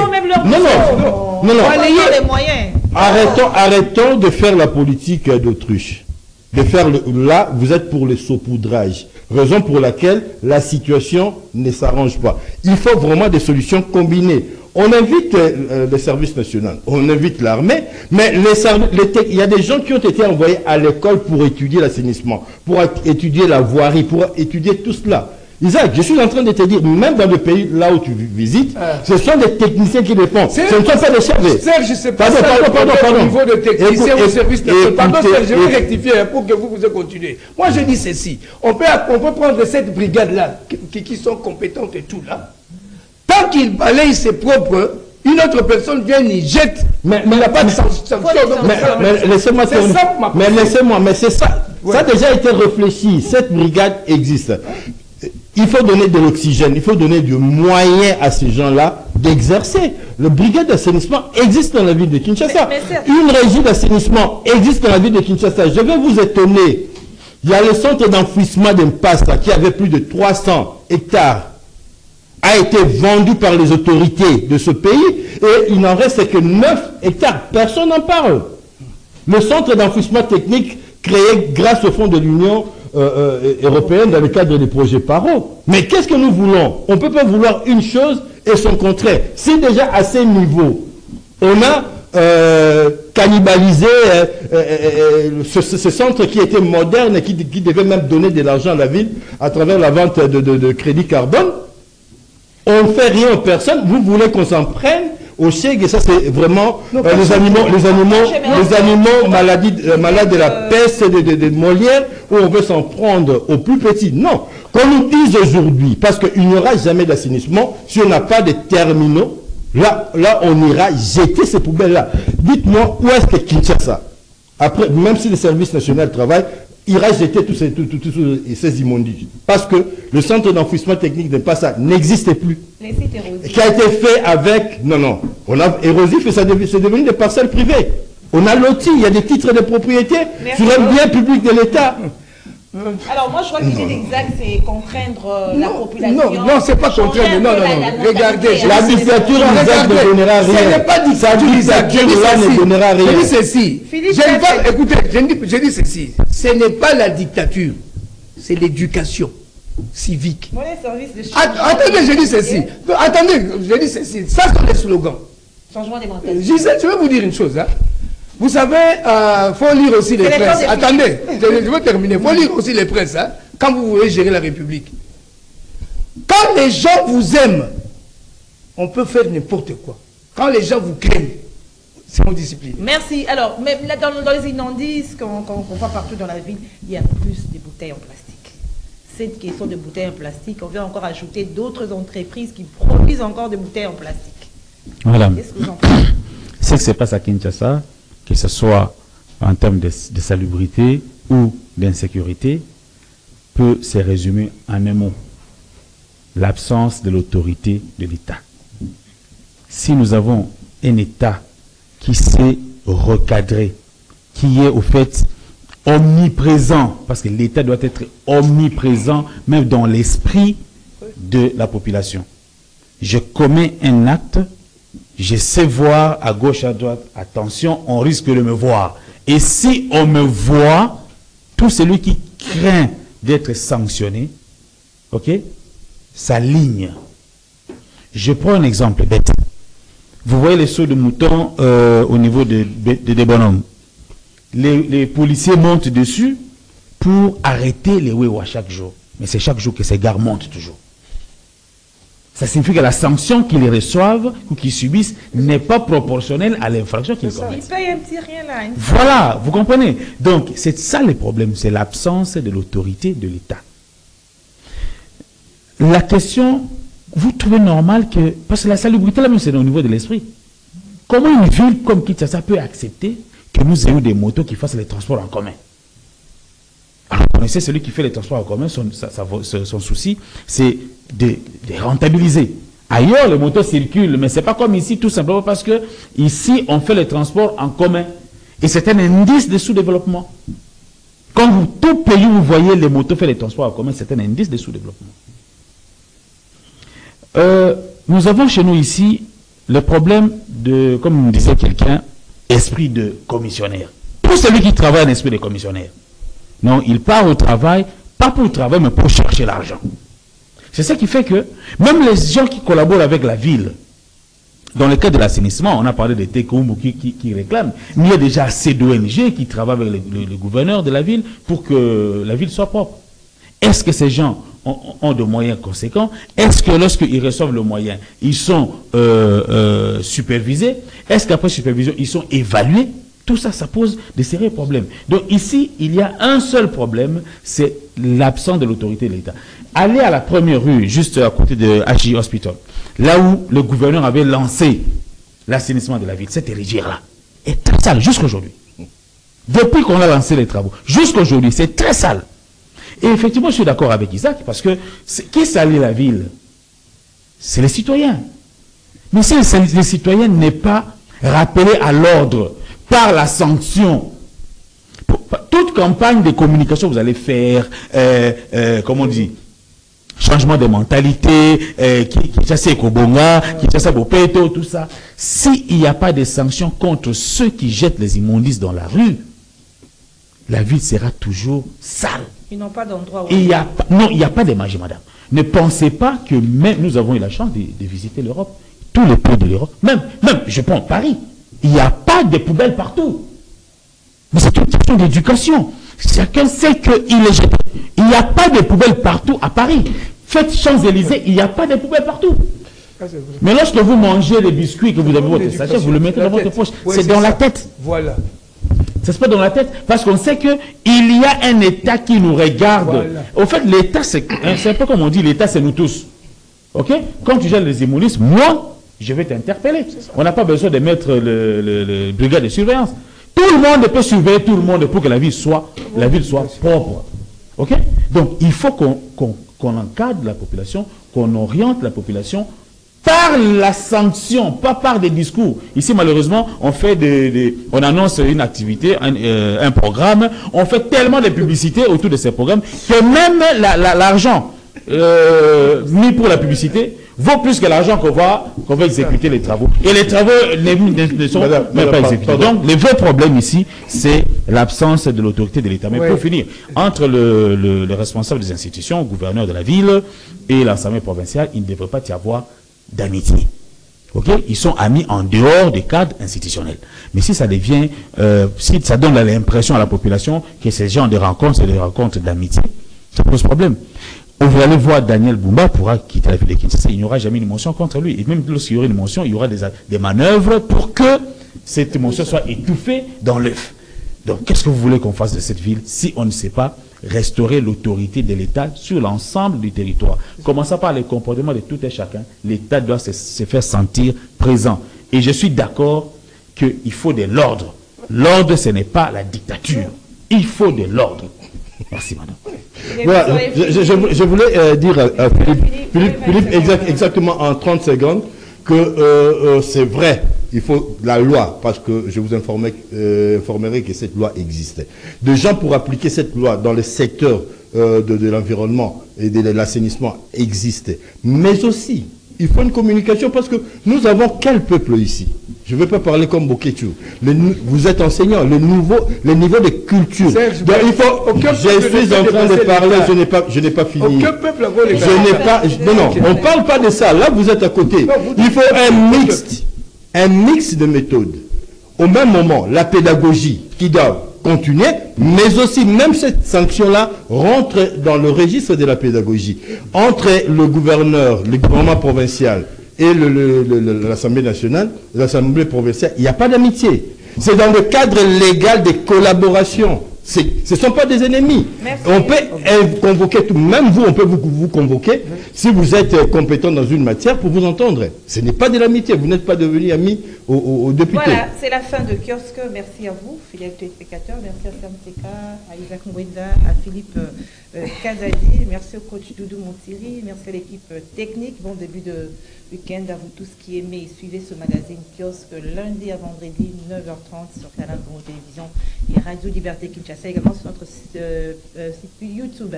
Non. Balayer les moyens. Arrêtons de faire la politique d'autruche. De faire là, vous êtes pour le saupoudrage. Raison pour laquelle la situation ne s'arrange pas. Il faut vraiment des solutions combinées. On invite les services nationaux, on invite l'armée, mais il y a des gens qui ont été envoyés à l'école pour étudier l'assainissement, pour étudier la voirie, pour étudier tout cela. Isaac, je suis en train de te dire, même dans le pays là où tu visites, ce sont des techniciens qui le font. Ce ne sont pas des chefs. Serge, je ne sais pas pardon. Au niveau de technicien ou service de... Pardon, Serge, je vais rectifier pour que vous continuez. Moi, je dis ceci. On peut prendre cette brigade-là, qui sont compétentes et tout là. Tant qu'ils balayent ses propres, une autre personne vient y jette, mais il n'y a pas de sanction. Mais laissez-moi terminer. Mais c'est ça. Ouais. Ça a déjà été réfléchi. Cette brigade existe. Il faut donner de l'oxygène, il faut donner du moyen à ces gens-là d'exercer. Le brigade d'assainissement existe dans la ville de Kinshasa. Une régie d'assainissement existe dans la ville de Kinshasa. Je vais vous étonner. Il y a le centre d'enfouissement d'Impasta qui avait plus de 300 hectares a été vendu par les autorités de ce pays et il n'en reste que 9 hectares. Personne n'en parle. Le centre d'enfouissement technique créé grâce au fonds de l'Union européenne dans le cadre des projets PARO. Mais qu'est-ce que nous voulons? On ne peut pas vouloir une chose et son contraire. Si déjà à ces niveaux, on a cannibaliser ce centre qui était moderne et qui devait même donner de l'argent à la ville à travers la vente de crédit carbone. On ne fait rien aux personnes. Vous voulez qu'on s'en prenne au chèque, et ça c'est vraiment les animaux malades de la peste de Molière, où on veut s'en prendre aux plus petits. Non, qu'on nous dise aujourd'hui, parce qu'il n'y aura jamais d'assainissement si on n'a pas de terminaux. Là, on ira jeter ces poubelles-là. Dites-moi, où est-ce que Kinshasa, après, même si le service national travaille, ira jeter tous ces immondices? Parce que le centre d'enfouissement technique de Passa n'existe plus. Les sites érosifs. Qui a été fait avec... Non. On a érosif et c'est devenu des parcelles privées. On a loti, il y a des titres de propriété sur un bien public de l'État. Alors moi je crois que l'idée exacte c'est contraindre la population. Non, c'est pas contraindre. Non. Regardez, la dictature exacte ne donnera rien. Ce n'est pas dictature exacte. Ne donnera rien. Je dis ceci. Écoutez, je dis ceci. Ce n'est pas la dictature, c'est l'éducation civique. Attendez, je dis ceci. Ça c'est le slogan. Changement des mentalités. Je vais vous dire une chose. Vous savez, il faut lire aussi les presses. Attendez, je vais terminer. Il faut lire aussi les presses quand vous voulez gérer la République. Quand les gens vous aiment, on peut faire n'importe quoi. Quand les gens vous craignent, c'est mon discipline. Merci. Alors, même là, dans les immondices qu'on voit partout dans la ville, il y a plus de bouteilles en plastique. Cette question de bouteilles en plastique, on vient encore ajouter d'autres entreprises qui produisent encore des bouteilles en plastique. Voilà. Qu'est-ce que vous en pensez? Ce qui se passe à Kinshasa, que ce soit en termes de salubrité ou d'insécurité, peut se résumer en un mot: l'absence de l'autorité de l'État. Si nous avons un État qui sait recadrer, qui est au fait omniprésent, parce que l'État doit être omniprésent même dans l'esprit de la population. Je commets un acte, je sais voir à gauche, à droite, attention, on risque de me voir. Et si on me voit, tout celui qui craint d'être sanctionné, ok, s'aligne. Je prends un exemple bête. Vous voyez les sauts de moutons au niveau des bonhommes. Les policiers montent dessus pour arrêter les wewa chaque jour. Mais c'est chaque jour que ces gars montent toujours. Ça signifie que la sanction qu'ils reçoivent ou qu'ils subissent n'est pas proportionnelle à l'infraction qu'ils commettent. Ils payent un petit rien là. Voilà, vous comprenez. Donc, c'est ça le problème, c'est l'absence de l'autorité de l'État. La question, vous trouvez normal que... Parce que la salubrité, là même, c'est au niveau de l'esprit. Comment une ville comme Kinshasa peut accepter que nous ayons des motos qui fassent les transports en commun? Alors, vous connaissez celui qui fait les transports en commun, son souci, c'est de rentabiliser. Ailleurs, les motos circulent, mais ce n'est pas comme ici, tout simplement parce que ici, on fait les transports en commun. Et c'est un indice de sous-développement. Quand tout pays où vous voyez les motos faire les transports en commun, c'est un indice de sous-développement. Nous avons chez nous ici le problème de, comme me disait quelqu'un, esprit de commissionnaire. Pour celui qui travaille un esprit de commissionnaire. Non, il part au travail, pas pour le travail, mais pour chercher l'argent. C'est ça qui fait que, même les gens qui collaborent avec la ville, dans le cas de l'assainissement, on a parlé de Tekoumou qui réclament, mais il y a déjà assez d'ONG qui travaillent avec le gouverneur de la ville pour que la ville soit propre. Est-ce que ces gens ont de moyens conséquents? Est-ce que lorsqu'ils reçoivent le moyen, ils sont supervisés? Est-ce qu'après supervision, ils sont évalués? Tout ça, ça pose de sérieux problèmes. Donc ici, il y a un seul problème, c'est l'absence de l'autorité de l'État. Allez à la première rue, juste à côté de HJ Hospital, là où le gouverneur avait lancé l'assainissement de la ville, cette rivière-là est très sale jusqu'aujourd'hui. Depuis qu'on a lancé les travaux, jusqu'aujourd'hui, c'est très sale. Et effectivement, je suis d'accord avec Isaac, parce que qui salit la ville? C'est les citoyens. Mais si les citoyens n'est pas rappelé à l'ordre par la sanction, toute campagne de communication que vous allez faire, comment on dit, changement de mentalité, qui chasse Kobonga, qui chasse Bopeto, tout ça, s'il n'y a pas de sanctions contre ceux qui jettent les immondices dans la rue, la ville sera toujours sale. Ils n'ont pas d'endroit où... Non, il n'y a pas de magie, madame. Ne pensez pas que même nous avons eu la chance de visiter l'Europe, tous les pays de l'Europe, même, je prends Paris. il n'y a pas de poubelles partout. Mais c'est une question d'éducation. Chacun sait qu'il est jeté. Il n'y a pas de poubelles partout à Paris. Faites Champs-Élysées, il n'y a pas de poubelles partout. Mais lorsque vous mangez les biscuits, que vous avez votre sachet, vous le mettez dans votre poche. C'est dans la tête. Voilà. Ça se passe dans la tête parce qu'on sait qu'il y a un État qui nous regarde. Voilà. Au fait, l'État, c'est un peu comme on dit, l'État, c'est nous tous. Ok? Quand tu gères les immobilistes, moi, je vais t'interpeller. On n'a pas besoin de mettre le brigade de surveillance. Tout le monde peut surveiller tout le monde pour que la ville soit propre. Ok? Donc, il faut qu'on encadre la population, qu'on oriente la population par la sanction, pas par des discours. Ici, malheureusement, on fait on annonce une activité, un programme, on fait tellement de publicité autour de ces programmes que même l'argent mis pour la publicité vaut plus que l'argent qu'on va exécuter les travaux. Et les travaux ne sont même pas exécutés. Donc, le vrai problème ici, c'est l'absence de l'autorité de l'État. Mais pour finir, entre le responsable des institutions, le gouverneur de la ville et l'Assemblée provinciale, il ne devrait pas y avoir d'amitié. Okay? Ils sont amis en dehors des cadres institutionnels. Mais si ça devient, si ça donne l'impression à la population que ces gens de rencontres, c'est des rencontres d'amitié, ça pose problème. Vous allez voir Daniel Bumba pourra quitter la ville de Kinshasa, il n'y aura jamais une motion contre lui. Et même lorsqu'il y aura une motion, il y aura des manœuvres pour que cette motion soit étouffée dans l'œuf. Donc, qu'est-ce que vous voulez qu'on fasse de cette ville si on ne sait pas restaurer l'autorité de l'État sur l'ensemble du territoire? Commençant par les comportements de tout et chacun, l'État doit se faire sentir présent. Et je suis d'accord qu'il faut de l'ordre. L'ordre, ce n'est pas la dictature. Il faut de l'ordre. Merci, madame. Voilà, je voulais dire à Philippe exactement en 30 secondes que c'est vrai. Il faut la loi, parce que je vous informerai que cette loi existait. Des gens pour appliquer cette loi dans le secteur de l'environnement et de l'assainissement existaient. Mais aussi, il faut une communication parce que nous avons quel peuple ici? Je ne veux pas parler comme Boketu. Vous êtes enseignant, le niveau de culture. Donc, il faut, je suis en train de parler, je n'ai pas fini. Aucun peuple non, on ne parle pas de ça. Là, vous êtes à côté. Il faut un mix de méthodes. Au même moment, la pédagogie qui doit continuer, mais aussi, même cette sanction-là rentre dans le registre de la pédagogie. Entre le gouvernement provincial et l'Assemblée nationale, l'Assemblée provinciale, il n'y a pas d'amitié. C'est dans le cadre légal des collaborations. Ce ne sont pas des ennemis. Merci. On peut convoquer tout, même vous, on peut vous convoquer si vous êtes compétent dans une matière pour vous entendre. Ce n'est pas de l'amitié, vous n'êtes pas devenu ami aux députés. Voilà, c'est la fin de Kiosque. Merci à vous, fidèles téléspectateurs. Merci à Sam Teka, à Isaac Mwenda, à Philippe Kazadi. Merci au coach Doudou Montiri. Merci à l'équipe technique. Bon début de week-end à vous tous qui aimez et suivez ce magazine Kiosque lundi à vendredi 9h30 sur Canal Congo Télévision et Radio Liberté Kinshasa, également sur notre site YouTube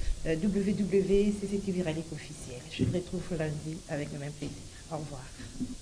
www.cctv Rallye officiel. Je vous retrouve lundi avec le même plaisir. Au revoir.